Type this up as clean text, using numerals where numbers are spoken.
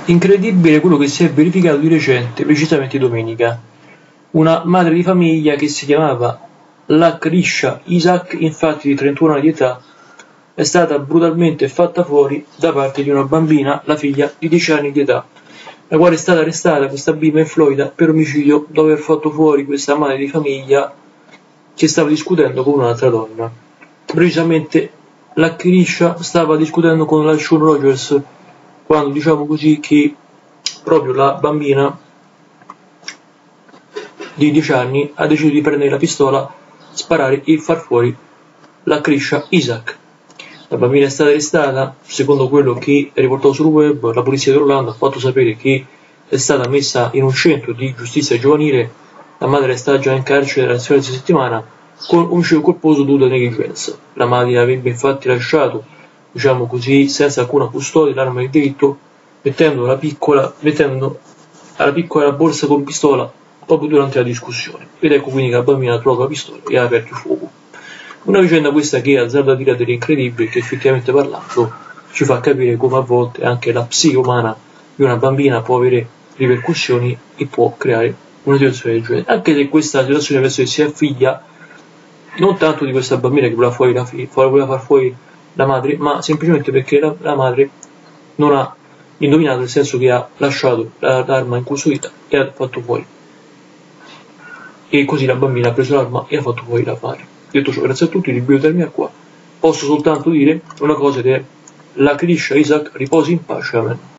Incredibile quello che si è verificato di recente, precisamente domenica. Una madre di famiglia che si chiamava Lakrisha Isaac, infatti di 31 anni di età, è stata brutalmente fatta fuori da parte di una bambina, la figlia di 10 anni di età, la quale è stata arrestata, questa bimba in Florida, per omicidio dopo aver fatto fuori questa madre di famiglia che stava discutendo con un'altra donna. Precisamente Lakrisha stava discutendo con la Shaun Rogers, quando diciamo così che proprio la bambina di 10 anni ha deciso di prendere la pistola, sparare e far fuori Lakrisha Isaac. La bambina è stata arrestata, secondo quello che è riportato sul web. La polizia dell'Orlando ha fatto sapere che è stata messa in un centro di giustizia giovanile, la madre è stata già in carcere la scorsa settimana con omicidio colposo dovuto a negligenza. La madre avrebbe infatti lasciato, diciamo così, senza alcuna custodia l'arma del delitto, mettendo alla piccola borsa con pistola proprio durante la discussione. Ed ecco quindi che la bambina trova la pistola e ha aperto il fuoco. Una vicenda questa che azzarda a dire dell'incredibile, che effettivamente parlando ci fa capire come a volte anche la psiche umana di una bambina può avere ripercussioni e può creare una situazione del genere. Anche se questa situazione penso che sia figlia non tanto di questa bambina che voleva far fuori la madre, ma semplicemente perché la madre non ha indovinato, nel senso che ha lasciato l'arma incustodita e ha fatto fuori. E così la bambina ha preso l'arma e ha fatto fuori la madre. Detto ciò, grazie a tutti, libero termine qua. Posso soltanto dire una cosa ed è: Lakrisha Isaac riposi in pace, amen.